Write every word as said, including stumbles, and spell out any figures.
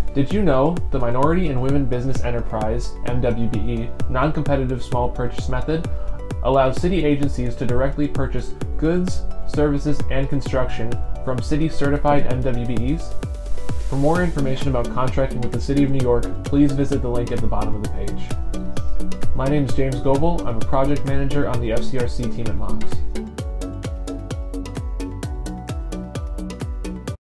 Did you know the Minority and Women Business Enterprise, M W B E, non-competitive small purchase method allows city agencies to directly purchase goods, services, and construction from city-certified M W B Es? For more information about contracting with the City of New York, please visit the link at the bottom of the page. My name is James Goebel. I'm a project manager on the F C R C team at Mox.